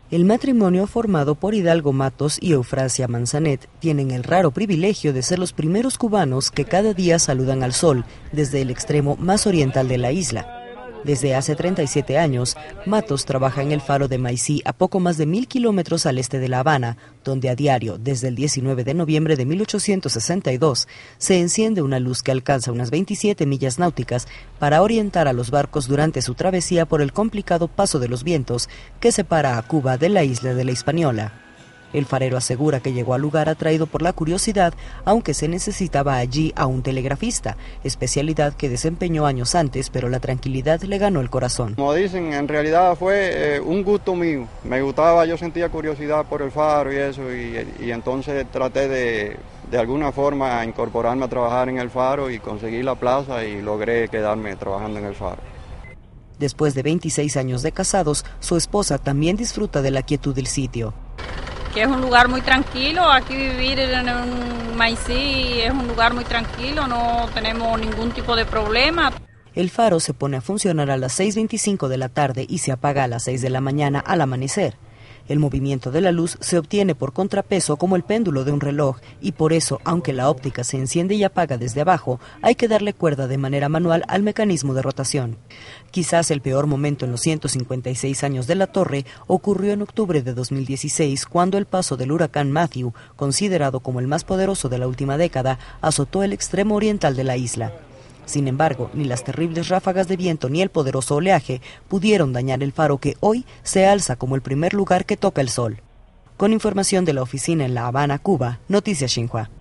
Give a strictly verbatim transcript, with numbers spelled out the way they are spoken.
El matrimonio, formado por Hidalgo Matos y Eufrasia Manzanet, tienen el raro privilegio de ser los primeros cubanos que cada día saludan al sol desde el extremo más oriental de la isla. Desde hace treinta y siete años, Matos trabaja en el faro de Maicí, a poco más de mil kilómetros al este de La Habana, donde a diario, desde el diecinueve de noviembre de mil ochocientos sesenta y dos, se enciende una luz que alcanza unas veintisiete millas náuticas para orientar a los barcos durante su travesía por el complicado paso de los vientos que separa a Cuba de la isla de la Hispaniola. El farero asegura que llegó al lugar atraído por la curiosidad, aunque se necesitaba allí a un telegrafista, especialidad que desempeñó años antes, pero la tranquilidad le ganó el corazón. Como dicen, en realidad fue eh, un gusto mío. Me gustaba, yo sentía curiosidad por el faro y eso, y, y entonces traté de, de alguna forma, incorporarme a trabajar en el faro y conseguí la plaza y logré quedarme trabajando en el faro. Después de veintiséis años de casados, su esposa también disfruta de la quietud del sitio. Que es un lugar muy tranquilo, aquí vivir en un Maicí es un lugar muy tranquilo, no tenemos ningún tipo de problema. El faro se pone a funcionar a las seis veinticinco de la tarde y se apaga a las seis de la mañana al amanecer. El movimiento de la luz se obtiene por contrapeso como el péndulo de un reloj y por eso, aunque la óptica se enciende y apaga desde abajo, hay que darle cuerda de manera manual al mecanismo de rotación. Quizás el peor momento en los ciento cincuenta y seis años de la torre ocurrió en octubre de dos mil dieciséis, cuando el paso del huracán Matthew, considerado como el más poderoso de la última década, azotó el extremo oriental de la isla. Sin embargo, ni las terribles ráfagas de viento ni el poderoso oleaje pudieron dañar el faro que hoy se alza como el primer lugar que toca el sol. Con información de la oficina en La Habana, Cuba, Noticias Xinhua.